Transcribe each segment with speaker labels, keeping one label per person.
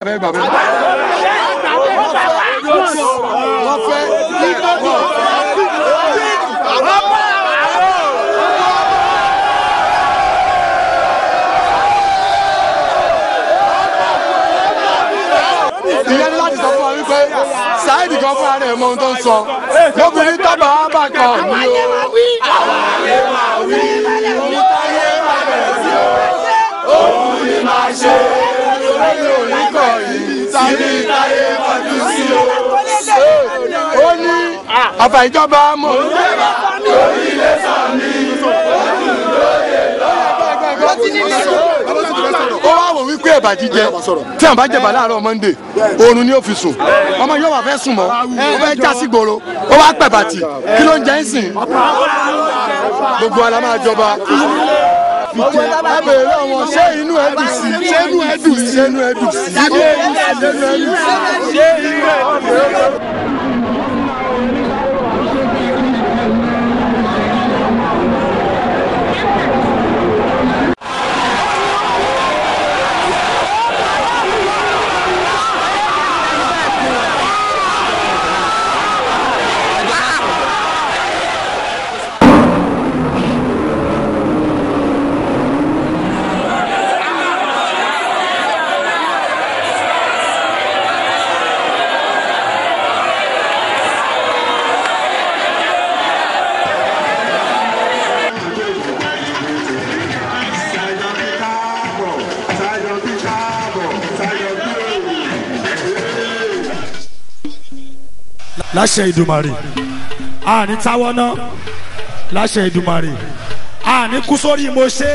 Speaker 1: Sáyidì kan fún ara ẹ̀ mọ ohun tó ń sọ lóbìnrin tábà á bà kan ní o. àwọn ayé máa wí ohun táyé máa bẹ̀rẹ̀ sí o òun ni máa ṣe lórí oníkọ̀ yìí tàbí táyé kọjú sí o. ó ní àfàìjọba mọ̀ ń gbẹ́bà lórí ilé sàn ní ojú lóye ó wá wò wípé ẹ̀bà jíjẹ tí àwọn bá jẹ̀bà láàárọ̀ Monday oorun ni ó fi sùn ọmọ yóò wà fẹ́ sùn mọ́ ó fẹ́ já sí gbòòrò ó wá pẹ̀bà tì kí ló ń jẹ́ ń sìn gbogbo ala máa jọba ẹ bèrè ọmọ ṣé inú ẹ dùn sí ṣé inú ẹ dùn sí ṣé inú ẹ dùn sí ṣé inú ẹ dùn sí.
Speaker 2: láṣẹ Ìdùmarè àní táwọ́ náà láṣẹ Ìdùmarè àní kú sórí mo ṣe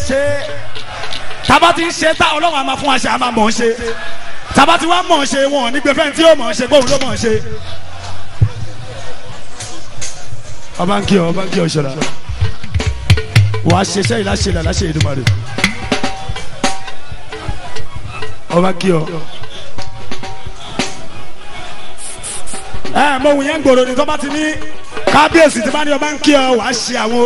Speaker 2: tábà ti ń ṣe tá Ọlọ́run àmà fún àṣẹ àmà mọ̀ ń ṣe tábà ti wá mọ̀ ń ṣe wọn ní gbẹfẹ́ tí ó mọ̀ ń ṣe gbóhùn ló mọ̀ ń ṣe. ọba ń kí ọ ṣọlá wàá ṣe iṣẹ́ ìláṣẹ ìlà láṣẹ Ìdùmarè ọba kí ọ. mo wù yẹn gbòòrò ní tó bá ti ní kábíyèsí tí bá ní ọba ń kí ọ wàá ṣe àwọn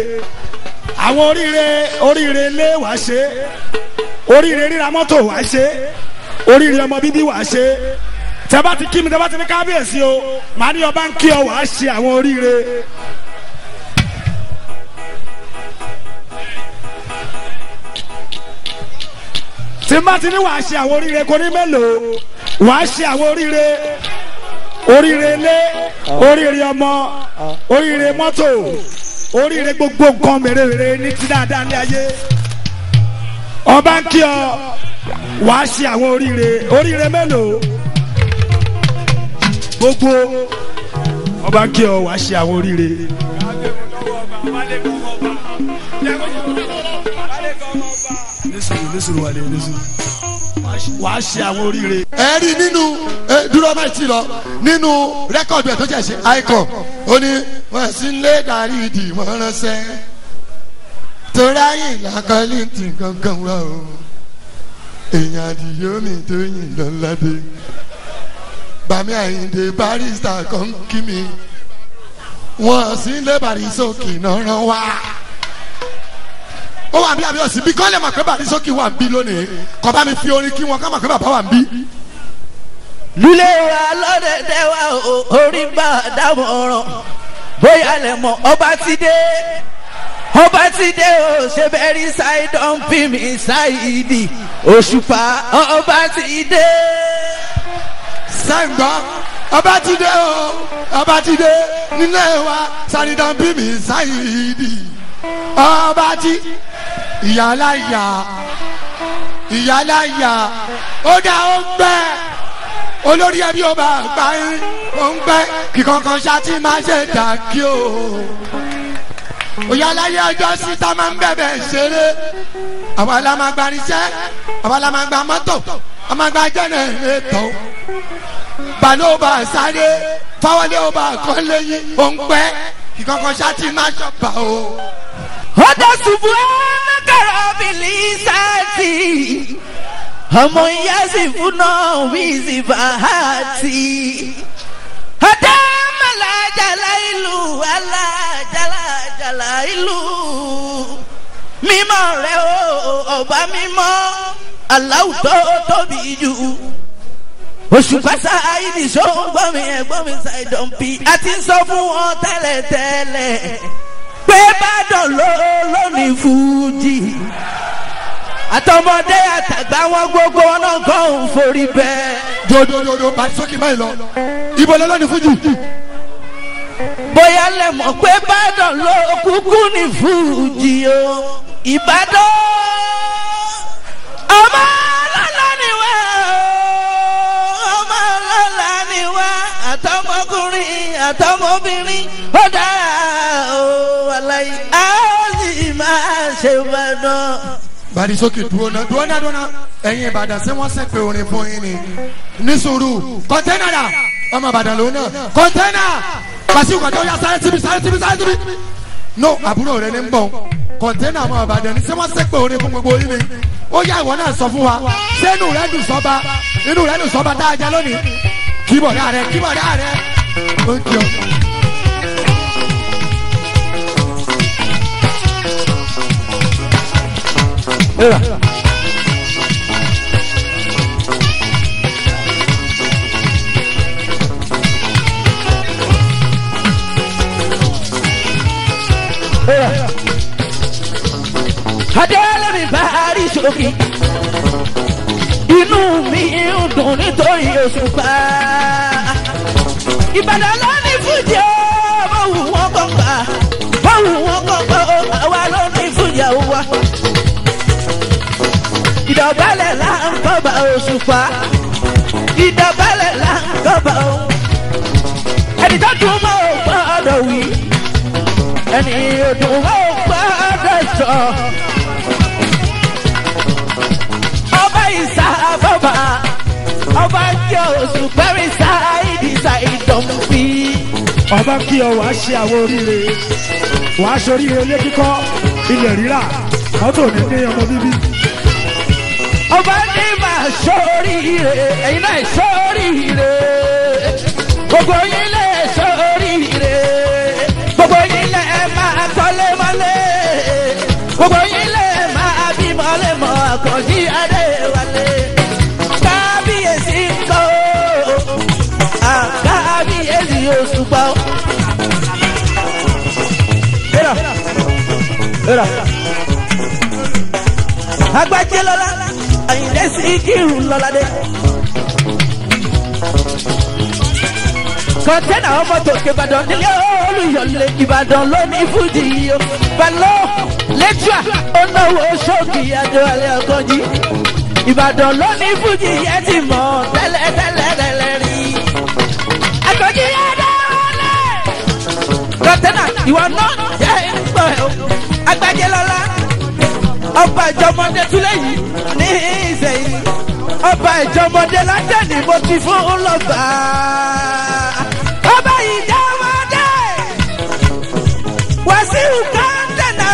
Speaker 2: oríire ilé wàá ṣe oríire ríra mọ́tò wàá ṣe oríire ọmọ bíbí wàá ṣe tẹ bá ti kí mi tẹ bá ti ní kábíyèsí o màá ní ọba ń kí ọ wàá ṣe àwọn oríire. tí bá ti ní wàá ṣe àwọn oríire kò ní mélòó wàá ṣe àwọn oríire ilé oríire ọmọ oríire mọ́tò oríire gbogbo nǹkan mèremère ní ti dáadáa ní ayé ọba ń kí ọ wàá ṣe àwọn oríire mélòó gbogbo ọba ń kí ọ wàá ṣe àwọn oríire. nísìrò wà lè nísìrò wàá ṣe àwọn oríire.
Speaker 1: ẹ rí nínú dúró máa ti lọ nínú rẹ́kọ̀dù ẹ̀ tó jẹ́ ṣe icon ó ní wọ́n sì ń lé darí ìdì wọ́n ránṣẹ́ torí ayé ìlàkọ́lé ti gangan wá o èèyàn àdìyó mi tó yìn lọ́ládé bàmí àyíǹde barista kan kí mi wọ́n sì ń lé Bàrísókì náà rán wá ó wà bí abiyọ̀sí bí kọ́ lè mọ̀ pé Bàrísókì wà ń bí lónìí kọ́ bá mi fi orin kí wọn ká mọ̀ pé bàbá wà ń bí.
Speaker 3: lulẹ̀ wa lọ́dẹ̀dẹ̀ wa orí bá a dámọ̀ràn bóyá lè mọ̀ ọba ti dé o ṣe bẹ́ẹ̀rí Ṣáìdọ̀ ń fi mi Ṣáìdì Òṣùpá ọba ti dé.
Speaker 1: sẹ́ǹgbọ́n ọba ti dé o ọba ti dé nílé wa Ṣáìdọ̀ ń fi mi Ṣáìdì ọba ti ìyáláyà ó dá ó ń gbẹ olórí ẹbí ọba àgbà yín ó ń gbẹ kíkankan ṣáàtì máa ṣe dà kí o ìyáláyà ọjọ́ síta máa ń bẹ̀bẹ̀ ṣeré àwa la máa gba irinṣẹ́ àwa la máa gba mọ́tò a máa gba jẹ́nẹrétọ̀ balẹ̀ ọba sáré fáwọlé ọba àkọlẹ́yìn ó ń gbẹ kíkankan ṣáàtì máa ṣọ̀bà o.
Speaker 3: ọjọ́ ṣubú ẹ̀ẹ́dẹ́gbẹ̀rún bìlì sáàtì ọmọ ìyá sì fún náà wíìsì bàhátì ọjọ́ mọ̀lájàlá ìlú alájàlájàlá ìlú mímọ́ rẹ̀ o ọba mímọ́ aláwù tó tóbi jù Òṣùpá Sáìdì ṣóńgbọ́n mi ẹ̀gbọ́n mi ṣàìdán bí a ti ń sọ fún wọn tẹ́lẹ̀tẹ́lẹ̀ pé Ìbàdàn lónìí fújì àtọmọdé àtàgbà wọn gbogbo wọn náà kọ́ ń forí bẹ́ẹ̀.
Speaker 1: dodododo bá sókè báyìí lọ ibo lọ́lọ́ni fújì.
Speaker 3: bóyá lẹ mọ̀ pé Ìbàdàn ló kúkú ní fújì o Ìbàdàn ọmọ ọlọ́lá ni wá ọmọ ọlọ́lá ni wá àtọmọkùnrin àtọmọbìnrin ó dára o aláì á sì máa ṣe Ìbàdàn.
Speaker 1: bàdí sókè dúró náà ẹ̀yin Ìbàdàn ṣé wọ́n sẹ́pẹ̀ orin fún yín ni ní sùúrù kọ́ńtẹ́nà rà ọmọ Ìbàdàn lòun náà kọ́ńtẹ́nà pàṣẹ kọ́ńtẹ́nà ó yà sáré síbi no àbúrò rẹ ní ń bọ̀ kọ́ńtẹ́nà ọmọ Ìbàdàn ni ṣé wọ́n sẹ́pẹ̀ orin fún gbogbo yín ni ó yà ìwọ náà sọ fún wa ṣé inú rẹ dùn sọ́ba tá a jẹ lónìí kíbọ̀dá rẹ ó ń kí ọ.
Speaker 3: Era. Adéwálé mi bá rí sókè inú mi ń dùn nítorí Òṣùpá Ìbàdàn ló ní fújì ó báwo wọn kọ́ gbà àwa ló ní fújì àwa. Ìdọ̀bálẹ̀ là ń kọ́ba Òṣùpá ìdọ̀bálẹ̀ là ń kọ́ba o ẹni tó dùn mọ́ ò gbọ́dọ̀ wí ẹni ò dùn mọ́ ò gbọ́dọ̀ sọ ọba ìsà bàbá ọba jẹ́ Òṣùpá mi Sáìdì ṣàìdán bí.
Speaker 2: ọba kí ọ wàá ṣe àwọn oríire wàá ṣoríire ilé kíkọ́ ilẹ̀ rírà mọ́tò ní ní ọmọ bíbí.
Speaker 3: ọba ní máa ṣoríire ẹ̀yin náà ṣoríire gbogbo yín lè ṣoríire gbogbo yín lè máa kọ́lé mọ́lé gbogbo yín lè máa bí mọ́lé mọ́ Àkànjí Adéwálé kábíyèsí ńkọ́ kábíyèsí Òṣùpá. Agbájé lọ́la Àyìndé Síkírù lọ́ládé. Kọ̀ńténà ọmọ tòkè Ìbàdàn nílé Olúyọ̀lé Ìbàdàn lónìí fújì yìí o. Balọ̀ lẹ́tíà olówó ṣókì Adéwálé Àkànjí. Ìbàdàn lónìí fújì yẹn ti mọ̀ tẹ́lẹ̀ rí. Àkànjí Adéwálé. Kọ̀ńténà ìwọ náà jẹ́ ìgbọ̀ ẹ̀ o. Agbájé lọ́la ọba ìjọmọdé túlẹ̀ yìí ní Ìṣẹ̀yìn ọba ìjọmọdé látẹ̀lé mo ti fún lọ́ba ọba ìjọmọdé Wàsíù kọ́ńtẹ́nà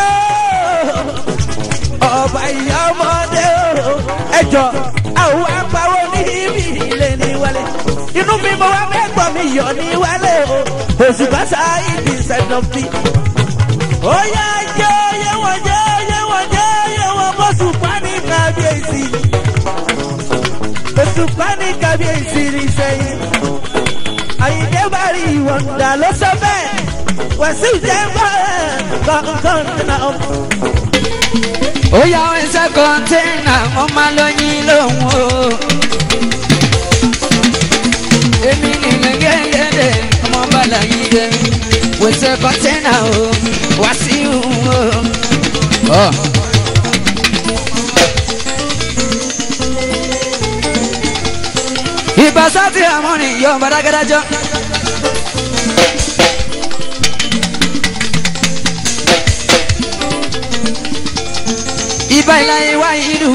Speaker 3: ọba ìjọmọdé ẹjọ́ àwọn apáwọ ní ibi ilé ní wálé inú mi mo wá mẹ́gbọ́n mi yọ ní wálé o Òṣùpá Sáìdì ṣàìdán bí ó yá jẹ́ oyé wọn jẹ́ Òṣùpá ní kábíyèsí Òṣùpá ní kábíyèsí ní sẹ́yìn Àyìndé Bàrí Wọ́ndà ló sọ bẹ́ẹ̀ Wàsíù jẹ́ kọ́ńtẹ́nà.
Speaker 4: ó yá ẹsẹ̀ kọ́ńtẹ́nà wọ́n máa lóyún lóhùn o èmi nìyẹn gẹ́gẹ́ ọmọ bàlá yìí dé wẹsẹ̀ kọ́ńtẹ́nà o Wàsíù o. Ibasati amoni yo baragarajo Iba ilai wa idu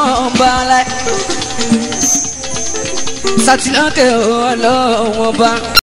Speaker 4: Ọlọ́run ba Satilanke Ọlọ́run ba